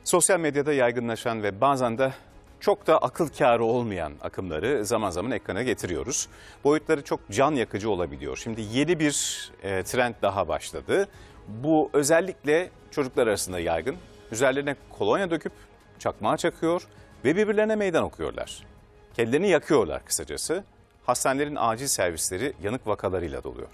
Sosyal medyada yaygınlaşan ve bazen de çok da akıl kârı olmayan akımları zaman zaman ekrana getiriyoruz. Boyutları çok can yakıcı olabiliyor. Şimdi yeni bir trend daha başladı. Bu özellikle çocuklar arasında yaygın. Üzerlerine kolonya döküp çakmağa çakıyor ve birbirlerine meydan okuyorlar. Kendilerini yakıyorlar kısacası. Hastanelerin acil servisleri yanık vakalarıyla doluyor.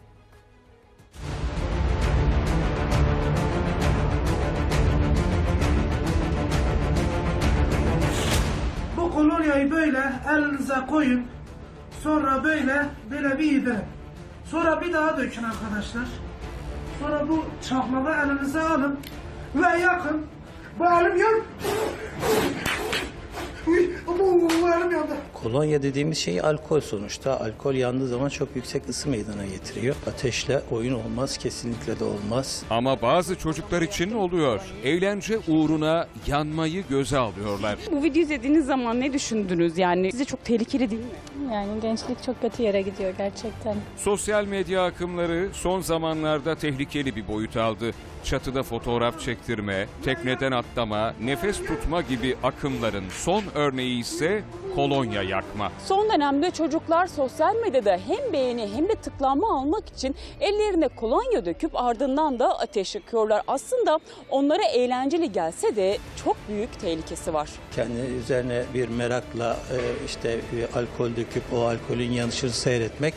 Bu kolonyayı böyle elinize koyun. Sonra böyle bir yedirin. Sonra bir daha dökün arkadaşlar. Sonra bu çakmağı elinize alın ve yakın. Bu elim yan. Bu elim yandı. Kolonya dediğimiz şey alkol sonuçta. Alkol yandığı zaman çok yüksek ısı meydana getiriyor. Ateşle oyun olmaz, kesinlikle de olmaz. Ama bazı çocuklar için oluyor. Eğlence uğruna yanmayı göze alıyorlar. Bu videoyu izlediğiniz zaman ne düşündünüz? Yani size çok tehlikeli değil mi? Yani gençlik çok kötü yere gidiyor gerçekten. Sosyal medya akımları son zamanlarda tehlikeli bir boyut aldı. Çatıda fotoğraf çektirme, tekneden atlama, nefes tutma gibi akımların son örneği ise kolonya yakma. Son dönemde çocuklar sosyal medyada hem beğeni hem de tıklanma almak için ellerine kolonya döküp ardından da ateş yakıyorlar. Aslında onlara eğlenceli gelse de çok büyük tehlikesi var. Kendi üzerine bir merakla işte alkol döküp o alkolün yanışını seyretmek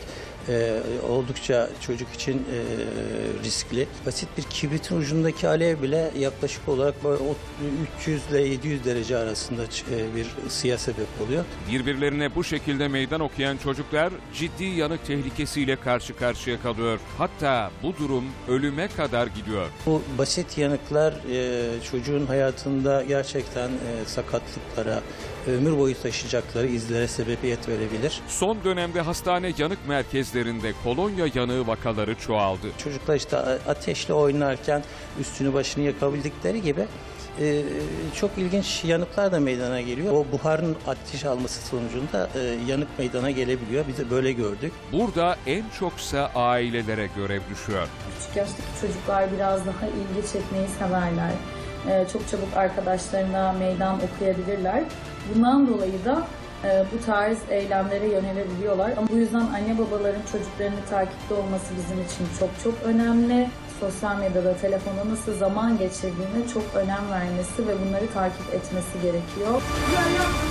oldukça çocuk için riskli. Basit bir kibritin ucundaki alev bile yaklaşık olarak böyle 300 ile 700 derece arasında bir ısıya sebep oluyor. Birbirlerine bu şekilde meydan okuyan çocuklar ciddi yanık tehlikesiyle karşı karşıya kalıyor. Hatta bu durum ölüme kadar gidiyor. Bu basit yanıklar çocuğun hayatında gerçekten sakatlıklara, ömür boyu taşıyacakları izlere sebebiyet verebilir. Son dönemde hastane yanık merkezlerinde kolonya yanığı vakaları çoğaldı. Çocuklar işte ateşle oynarken üstünü başını yakabildikleri gibi çok ilginç yanıklar da meydana geliyor. O buharın ateş alması sonucunda yanık meydana gelebiliyor. Biz de böyle gördük. Burada en çoksa ailelere görev düşüyor. Küçük yaştaki çocuklar biraz daha ilgi çekmeyi severler. Çok çabuk arkadaşlarına meydan okuyabilirler. Bundan dolayı da bu tarz eylemlere yönelebiliyorlar. Ama bu yüzden anne babaların çocuklarını takipte olması bizim için çok önemli. Sosyal medyada, telefonda nasıl zaman geçirdiğine çok önem vermesi ve bunları takip etmesi gerekiyor.